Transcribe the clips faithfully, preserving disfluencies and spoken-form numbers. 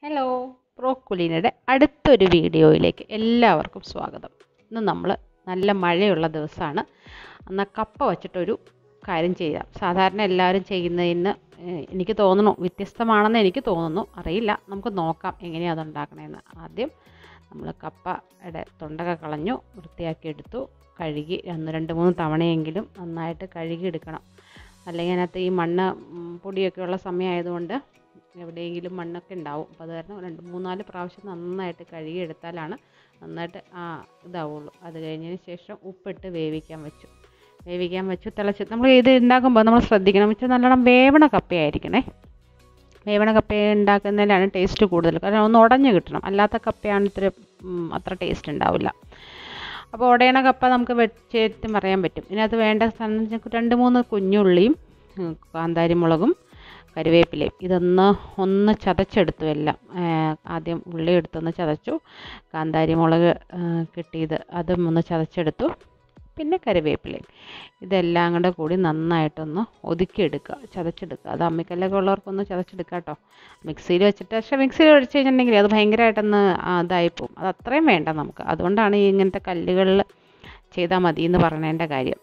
Hello, pro കുലീനയുടെ അടുത്തൊരു വീഡിയോയിലേക്ക് എല്ലാവർക്കും സ്വാഗതം. ഇന്ന് നമ്മൾ നല്ല മഴയുള്ള ദിവസമാണ്. എന്നാൽ കപ്പ വച്ചിട്ടൊരു കാര്യം ചെയ്യാം. സാധാരണ എല്ലാവരും ചെയ്യുന്നതിന് എനിക്ക് തോന്നുന്നു വ്യത്യസ്തമാണെന്ന് എനിക്ക് തോന്നുന്നു, അറിയില്ല. നമുക്ക് നോക്കാം എങ്ങനെയാണ് അതുണ്ടാക്കണമെന്ന്. ആദ്യം നമ്മൾ കപ്പയുടെ തൊണ്ടക കളഞ്ഞു, വൃത്തിയാക്കി എടുത്തു, കഴുകി ഒന്ന് രണ്ട് മൂന്ന് തവണയെങ്കിലും നന്നായിട്ട് കഴുകി എടുക്കണം. അല്ലെങ്കിൽ അതിനകത്ത് ഈ മണ്ണ് പൊടിയൊക്കെ ഉള്ള സമയമായതുകൊണ്ട് എവിടെയെങ്കിലും മണ്ണൊക്കെ ഉണ്ടാവും. അപ്പോൾ അത് കാരണം രണ്ട് മൂന്നാല് പ്രാവശ്യം നന്നായിട്ട് കഴുകിയെടുത്താലാണ് നന്നായിട്ട് ആ ഇതാവുള്ളൂ. അത് കഴിഞ്ഞതിന് ശേഷം ഉപ്പിട്ട് വേവിക്കാൻ വെച്ചു വേവിക്കാൻ വെച്ചു തിളച്ച് നമ്മൾ ഇത് ഉണ്ടാക്കുമ്പോൾ നമ്മൾ ശ്രദ്ധിക്കണം വെച്ചാൽ നല്ലോണം വേവണ കപ്പയായിരിക്കണേ. വേവണ കപ്പ ഉണ്ടാക്കുന്നതിലാണ് ടേസ്റ്റ് കൂടുതൽ. കാരണം ഒന്ന് ഉടഞ്ഞ് കിട്ടണം, അല്ലാത്ത കപ്പയാണ് ഇത്ര അത്ര ടേസ്റ്റ് ഉണ്ടാവില്ല. അപ്പോൾ ഉടയണ കപ്പ നമുക്ക് വെച്ചിട്ട് പറയാൻ പറ്റും. ഇതിനകത്ത് വേണ്ട സാധനം രണ്ട് മൂന്ന് കുഞ്ഞുള്ളിയും കാന്താരി മുളകും കറിവേപ്പിലയും ഇതൊന്ന് ഒന്ന് ചതച്ചെടുത്തു. എല്ലാം ആദ്യം ഉള്ളി എടുത്തൊന്ന് ചതച്ചു, കാന്താരി മുളക് കിട്ടിയത് അതും ഒന്ന് ചതച്ചെടുത്തു, പിന്നെ കറിവേപ്പിലയും ഇതെല്ലാം കൂടെ കൂടി നന്നായിട്ടൊന്ന് ഒതുക്കിയെടുക്കുക, ചതച്ചെടുക്കുക. അത് അമ്മിക്കല്ലൊക്കെ ഉള്ളവർക്കൊന്ന് ചതച്ചെടുക്കുക കേട്ടോ. മിക്സിയിൽ വെച്ചിട്ട്, പക്ഷേ മിക്സിയിൽ ഒഴിച്ച് കഴിഞ്ഞിട്ടുണ്ടെങ്കിൽ അത് ഭയങ്കരമായിട്ടൊന്ന് ഇതായിപ്പോവും. അത് അത്രയും വേണ്ട നമുക്ക്. അതുകൊണ്ടാണ് ഈ ഇങ്ങനത്തെ കല്ലുകളിൽ ചെയ്താൽ മതി എന്ന് പറയണതിൻ്റെ കാര്യം.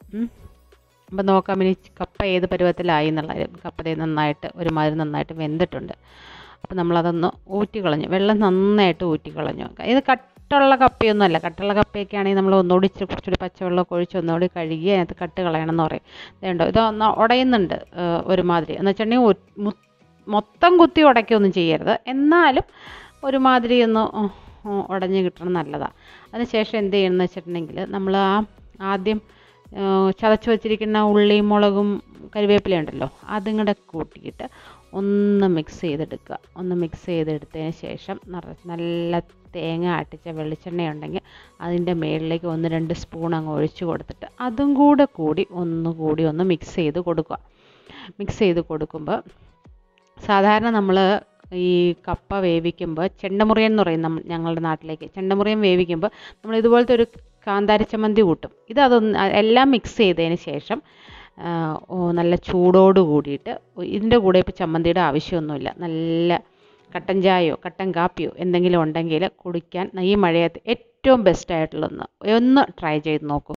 അപ്പോൾ നോക്കാം ഇനി കപ്പ ഏത് പരുവത്തിലായി എന്നുള്ളത്. കപ്പ നന്നായിട്ട് ഒരുമാതിരി നന്നായിട്ട് വെന്തിട്ടുണ്ട്. അപ്പോൾ നമ്മളതൊന്ന് ഊറ്റിക്കളഞ്ഞു, വെള്ളം നന്നായിട്ട് ഊറ്റിക്കളഞ്ഞു. ഇത് കട്ടുള്ള കപ്പയൊന്നും അല്ല. കട്ടുള്ള കപ്പയൊക്കെ ആണെങ്കിൽ നമ്മൾ ഒന്നുകൂടി കുറച്ചുകൂടി പച്ചവെള്ളമൊക്കെ ഒഴിച്ച് ഒന്നുകൂടി കഴുകി അതിനകത്ത് കട്ട് കളയണം എന്ന് പറയും. ഇതുണ്ടോ, ഇത് ഒന്ന് ഉടയുന്നുണ്ട് ഒരുമാതിരി. എന്ന് വെച്ചിട്ടുണ്ടെങ്കിൽ മൊത്തം കുത്തി ഉടയ്ക്കൊന്നും ചെയ്യരുത്, എന്നാലും ഒരുമാതിരി ഒന്ന് ഉടഞ്ഞ് കിട്ടണം, നല്ലതാണ്. അതിന് ശേഷം എന്ത് ചെയ്യണമെന്ന് വെച്ചിട്ടുണ്ടെങ്കിൽ നമ്മൾ ആ ആദ്യം ചതച്ച് വെച്ചിരിക്കുന്ന ഉള്ളിയും മുളകും കറിവേപ്പില ഉണ്ടല്ലോ, അതും കൂടെ കൂട്ടിയിട്ട് ഒന്ന് മിക്സ് ചെയ്തെടുക്കുക. ഒന്ന് മിക്സ് ചെയ്തെടുത്തതിന് ശേഷം നല്ല തേങ്ങ ആട്ടിച്ച വെളിച്ചെണ്ണ ഉണ്ടെങ്കിൽ അതിൻ്റെ മുകളിലേക്ക് ഒന്ന് രണ്ട് സ്പൂൺ അങ്ങ് ഒഴിച്ച് കൊടുത്തിട്ട് അതും കൂടെ കൂടി ഒന്നുകൂടി ഒന്ന് മിക്സ് ചെയ്ത് കൊടുക്കുക. മിക്സ് ചെയ്ത് കൊടുക്കുമ്പോൾ സാധാരണ നമ്മൾ ഈ കപ്പ വേവിക്കുമ്പോൾ ചെണ്ടമുറിയൻ എന്ന് പറയും നമ്മൾ ഞങ്ങളുടെ നാട്ടിലേക്ക്. ചെണ്ടമുറിയൻ വേവിക്കുമ്പോൾ നമ്മൾ ഇതുപോലത്തെ ഒരു കാന്താരി ചമ്മന്തി കൂട്ടും. ഇത് അതൊന്ന് എല്ലാം മിക്സ് ചെയ്തതിന് ശേഷം നല്ല ചൂടോട് കൂടിയിട്ട്, ഇതിൻ്റെ കൂടെ ഇപ്പോൾ ചമ്മന്തിയുടെ ആവശ്യമൊന്നുമില്ല, നല്ല കട്ടൻ ചായയോ കട്ടൻ കാപ്പിയോ എന്തെങ്കിലും ഉണ്ടെങ്കിൽ കുടിക്കാൻ ഈ മഴയത്ത് ഏറ്റവും ബെസ്റ്റായിട്ടുള്ളൊന്ന് ഒന്ന് ട്രൈ ചെയ്ത് നോക്കൂ.